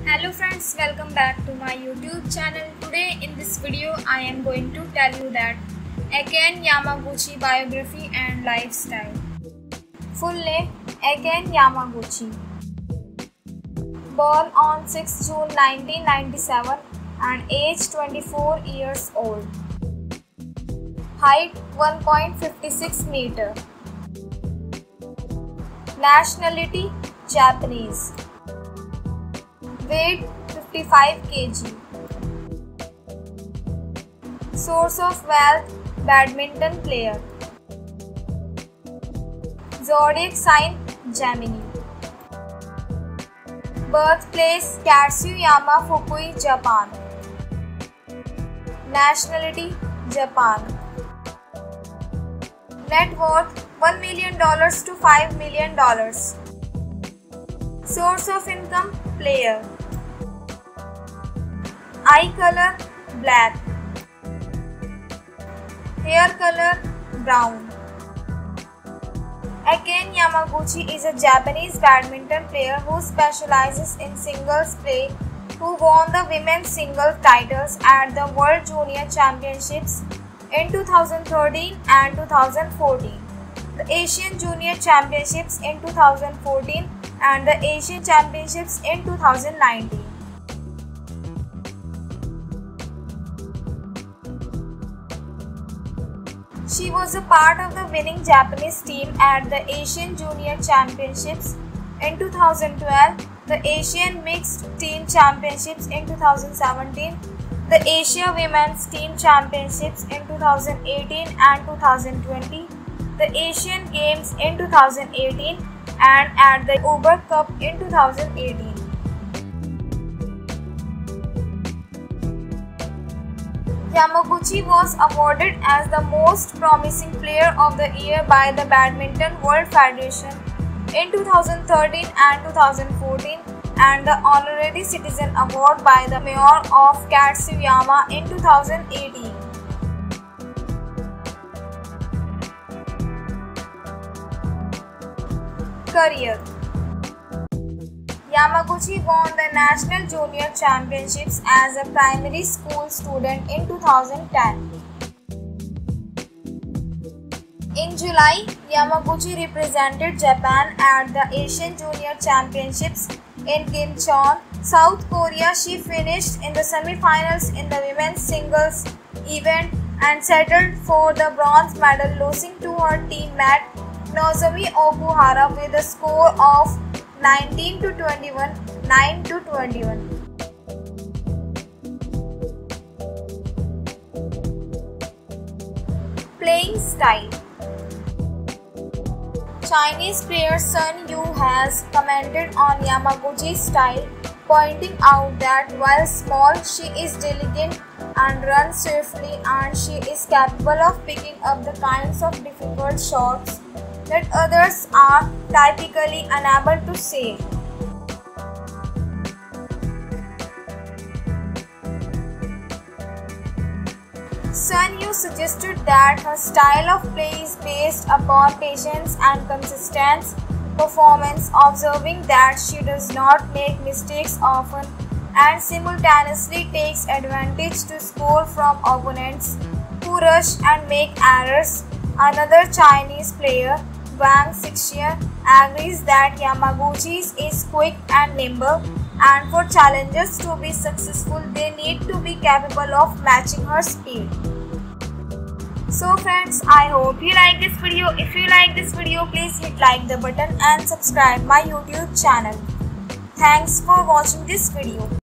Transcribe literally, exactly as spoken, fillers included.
Hello friends, welcome back to my YouTube channel. Today in this video I am going to tell you that Akane Yamaguchi biography and lifestyle. Full name Akane Yamaguchi. Born on sixth June nineteen ninety-seven and age twenty-four years old. Height one point five six meter. Nationality Japanese. Weight fifty-five kilograms. Source of wealth badminton player. Zodiac sign Gemini. Birthplace Katsuyama, Fukui, Japan. Nationality Japan. Net worth one million dollars to five million dollars. Source of income player. Eye color black. Hair color brown. Akane Yamaguchi is a Japanese badminton player who specializes in singles play, who won the women's singles titles at the World Junior Championships in two thousand thirteen and two thousand fourteen, the Asian Junior Championships in two thousand fourteen and the Asian Championships in two thousand nineteen. She was a part of the winning Japanese team at the Asian Junior Championships in two thousand twelve, the Asian Mixed Team Championships in two thousand seventeen, the Asia Women's Team Championships in two thousand eighteen and two thousand twenty, the Asian Games in two thousand eighteen, and at the Uber Cup in two thousand eighteen. Yamaguchi was awarded as the most promising player of the year by the Badminton World Federation in two thousand thirteen and two thousand fourteen, and the Honorary Citizen Award by the Mayor of Katsuyama in two thousand eighteen. Career. Yamaguchi won the National Junior Championships as a primary school student in two thousand ten. In July, Yamaguchi represented Japan at the Asian Junior Championships in Incheon, South Korea. She finished in the semi-finals in the women's singles event and settled for the bronze medal, losing to her teammate Nozomi Okuhara with a score of nineteen to twenty-one, nine to twenty-one. Playing style. Chinese player Sun Yu has commented on Yamaguchi's style, pointing out that while small, she is diligent and runs swiftly, and she is capable of picking up the kinds of difficult shots that others are typically unable to save. Sun Yu suggested that her style of play is based upon patience and consistent performance, observing that she does not make mistakes often and simultaneously takes advantage to score from opponents who rush and make errors. Another Chinese player, Wang Xixian, agrees that Yamaguchi is quick and nimble, and for challengers to be successful, they need to be capable of matching her speed. So friends, I hope you like this video. If you like this video, please hit like the button and subscribe my YouTube channel. Thanks for watching this video.